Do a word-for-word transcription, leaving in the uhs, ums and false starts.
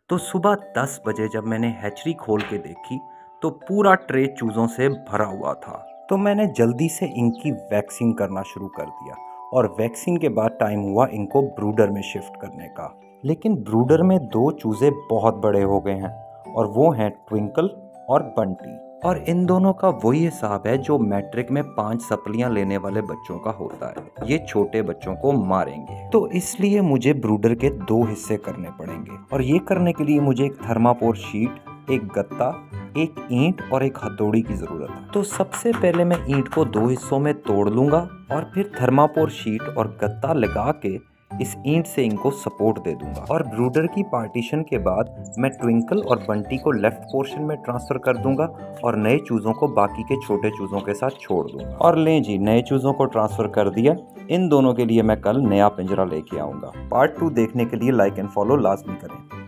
तो सुबह दस बजे जब मैंने हैचरी खोल के देखी तो पूरा ट्रे चूज़ों से भरा हुआ था। तो मैंने जल्दी से इनकी वैक्सीन करना शुरू कर दिया और वैक्सीन के बाद टाइम हुआ इनको ब्रूडर में शिफ्ट करने का। लेकिन ब्रूडर में दो चूज़े बहुत बड़े हो गए हैं और वो हैं ट्विंकल और बंटी, और इन दोनों का वही हिसाब है जो मैट्रिक में पांच सप्लियां लेने वाले बच्चों का होता है। ये छोटे बच्चों को मारेंगे, तो इसलिए मुझे ब्रूडर के दो हिस्से करने पड़ेंगे। और ये करने के लिए मुझे एक थर्मापोर शीट, एक गत्ता, एक ईंट और एक हथौड़ी की जरूरत है। तो सबसे पहले मैं ईंट को दो हिस्सों में तोड़ लूंगा और फिर थर्मापोर शीट और गत्ता लगा के इस ईंट से इनको सपोर्ट दे दूंगा। और ब्रूडर की पार्टीशन के बाद मैं ट्विंकल और बंटी को लेफ्ट पोर्शन में ट्रांसफर कर दूंगा और नए चूजों को बाकी के छोटे चूजों के साथ छोड़ दूंगा। और लें जी, नए चूजों को ट्रांसफर कर दिया। इन दोनों के लिए मैं कल नया पिंजरा लेके आऊंगा। पार्ट टू देखने के लिए लाइक एंड फॉलो लाजमी करें।